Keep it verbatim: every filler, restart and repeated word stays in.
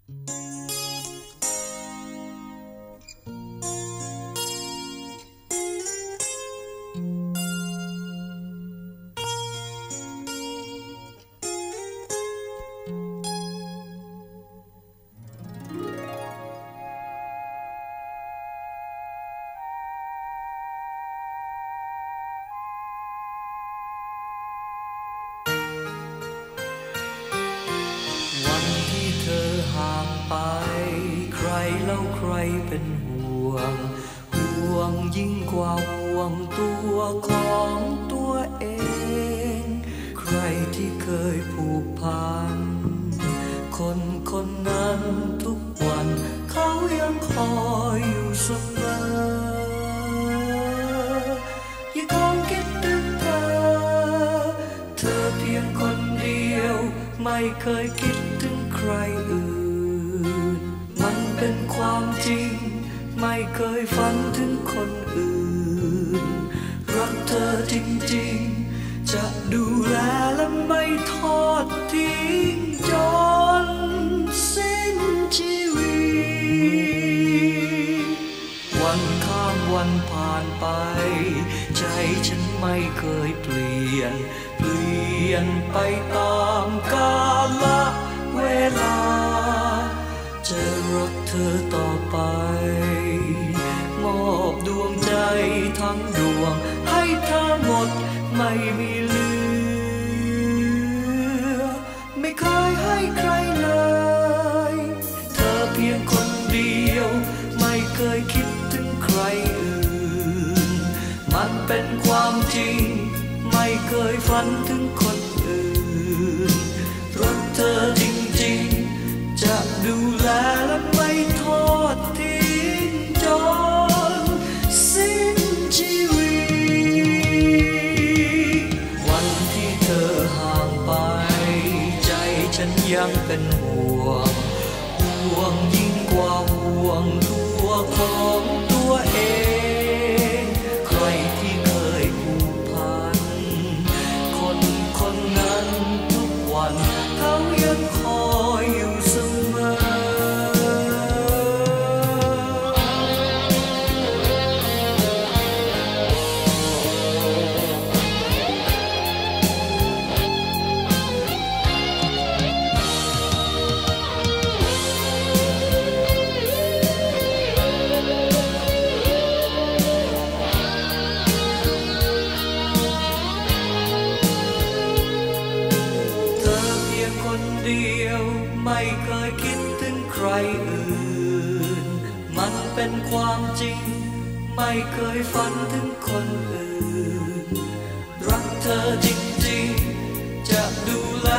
ใครเล่าใครเป็นห่วงห่วงยิ่งกว่าห่วงตัวของตัวเองใครที่เคยผูกพันคนคนนั้นทุกวันเขายังคอยอยู่เสมอยังคงคิดถึงเธอเธอเพียงคนเดียวไม่เคยคิดถึงใครอื่นมันเป็นความจริงไม่เคยฝันถึงคนอื่นรักเธอจริงๆจะดูแลและไม่ทอดทิ้งจนสิ้นชีวิตวันข้ามวันผ่านไปใจฉันไม่เคยเปลี่ยนเปลี่ยนไปตามกาลเวลาจะรักเธอต่อไปมอบดวงใจทั้งดวงให้เธอหมดไม่มีเหลือไม่เคยให้ใครเลยเธอเพียงคนเดียวไม่เคยคิดถึงใครอื่นมันเป็นความจริงไม่เคยฝันถึงคนอื่นรักเธอจริงๆจะดูแลและไม่ทอดทิ้งจนสิ้นชีวิตวันที่เธอห่างไปใจฉันยังเป็นห่วงห่วงยิ่งกว่าห่วงตัวของตัวเองใครที่เคยผูกพันคนคนนั้นทุกวันเขายังคอยอยู่เสมอไม่เคยคิดถึงใครอื่นมันเป็นความจริงไม่เคยฝันถึงคนอื่นรักเธอจริงๆจะดูแล